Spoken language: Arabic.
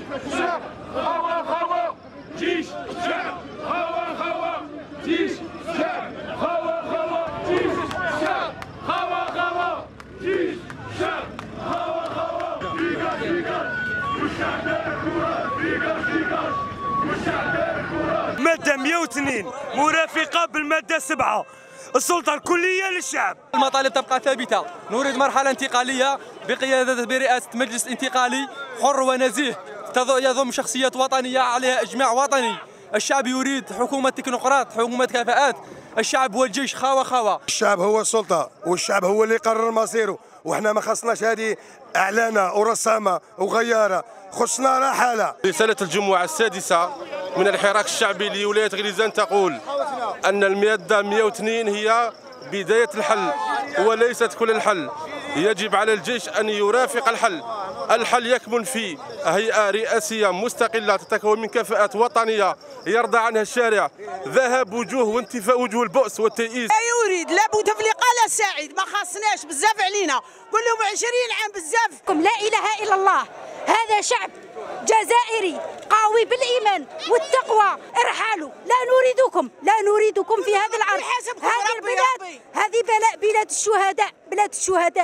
شعب هوا هوا جيش شعب هوا هوا جيش شعب هوا هوا جيش شعب هوا هوا جيش شعب هوا هوا فيكاس فيكاس والشعب الكرة فيكاس فيكاس والشعب الكرة. مادة 102 مرافقة بالمادة 7. السلطة الكلية للشعب. المطالب تبقى ثابتة. نريد مرحلة انتقالية برئاسة مجلس انتقالي حر ونزيه يضم شخصيات وطنية عليها إجماع وطني. الشعب يريد حكومة تكنوقراط، حكومة كفاءات. الشعب هو الجيش خاوة. الشعب هو السلطة والشعب هو اللي يقرر مصيره، وإحنا ما خصناش هذه إعلانة ورسامة وغيارة، خصنا رحالة. رسالة الجمعة السادسة من الحراك الشعبي لولاية غليزان تقول أن المادة 102 هي بداية الحل وليست كل الحل. يجب على الجيش أن يرافق الحل. الحل يكمن في هيئة رئاسية مستقلة تتكون من كفاءات وطنية يرضى عنها الشارع، ذهب وجوه وانتفاء وجوه البؤس والتيئيس. يريد لا بوتفليقة لا سعيد، ما خاصناش بزاف علينا، كلهم 20 عام بزاف. لا إله إلا الله، هذا شعب جزائري قوي بالإيمان والتقوى. ارحلوا، لا نريدكم في هذا العرض. هذه البلاد، هذه بلاد الشهداء، بلاد الشهداء.